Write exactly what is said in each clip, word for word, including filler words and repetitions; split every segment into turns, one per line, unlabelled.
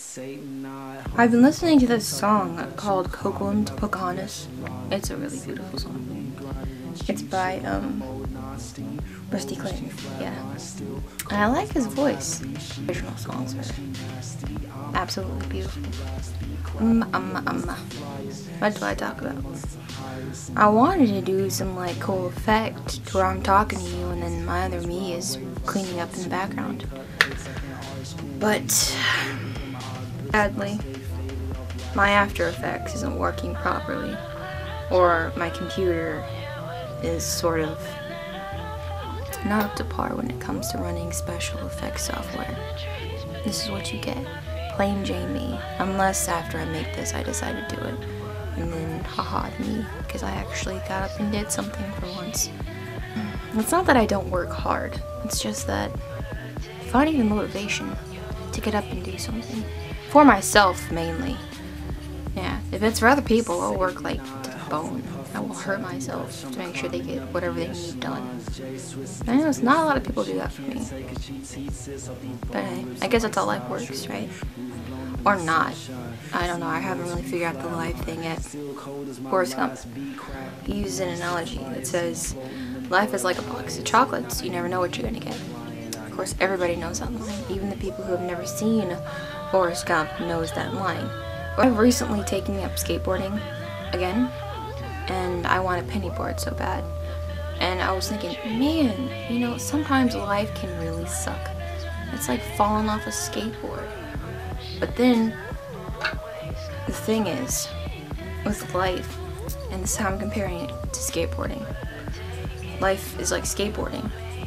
I've been listening to this song called Coquitlam to Pocahontas. It's a really beautiful song. It's by um Rusty Clayton. Yeah. And I like his voice. Original songs are absolutely beautiful. Um, um, um. What do I talk about? I wanted to do some like cool effect to where I'm talking to you and then my other me is cleaning up in the background. But sadly, my After Effects isn't working properly, or my computer is sort of not up to par when it comes to running special effects software. This is what you get. Plain Jane me. Unless after I make this I decide to do it. And then haha me, because I actually got up and did something for once. It's not that I don't work hard. It's just that finding the motivation to get up and do something. For myself, mainly. Yeah, if it's for other people, I'll work like to the bone. I will hurt myself to make sure they get whatever they need done. I know it's not a lot of people do that for me. But hey, I guess that's how life works, right? Or not. I don't know, I haven't really figured out the life thing yet. Forrest Gump. He uses an analogy that says, life is like a box of chocolates. You never know what you're gonna get. Of course, everybody knows that line. Even the people who have never seen Forrest Gump knows that line. I've recently taken up skateboarding again, and I want a penny board so bad. And I was thinking, man, you know, sometimes life can really suck. It's like falling off a skateboard. But then, the thing is, with life, and this is how I'm comparing it to skateboarding. Life is like skateboarding.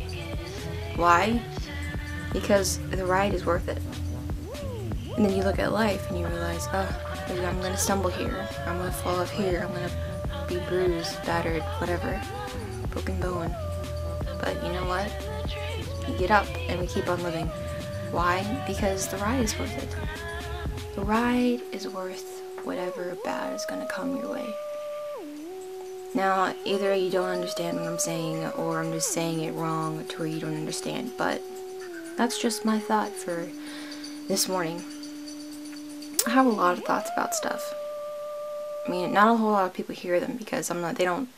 Why? Because the ride is worth it. And then you look at life and you realize, oh, maybe I'm gonna stumble here, I'm gonna fall off here, I'm gonna be bruised, battered, whatever, broken bone. But you know what? You get up and we keep on living. Why? Because the ride is worth it. The ride is worth whatever bad is gonna come your way. Now, either you don't understand what I'm saying, or I'm just saying it wrong to where you don't understand, but that's just my thought for this morning. I have a lot of thoughts about stuff. I mean, not a whole lot of people hear them because I'm not, they don't,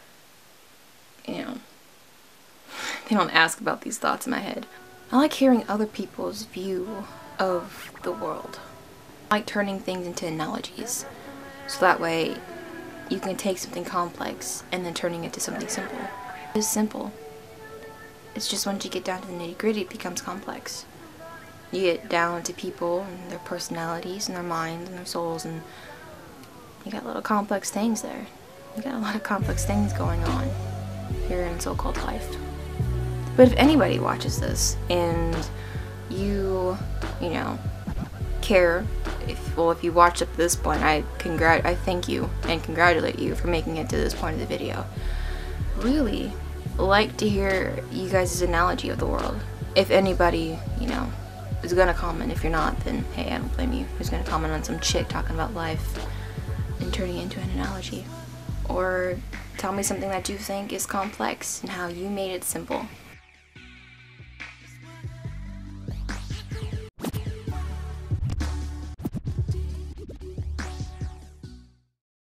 you know, they don't ask about these thoughts in my head. I like hearing other people's view of the world. I like turning things into analogies, so that way you can take something complex and then turning it to something simple. It's simple. It's just once you get down to the nitty-gritty, it becomes complex. You get down to people and their personalities and their minds and their souls, and you got little complex things there. You got a lot of complex things going on here in so-called life. But if anybody watches this and you, you know, care, if well, if you watched up to this point, I congrat, I thank you and congratulate you for making it to this point of the video. Really like to hear you guys' analogy of the world. If anybody, you know, is gonna comment. If you're not, then hey, I don't blame you. Who's gonna comment on some chick talking about life and turning it into an analogy? Or tell me something that you think is complex and how you made it simple.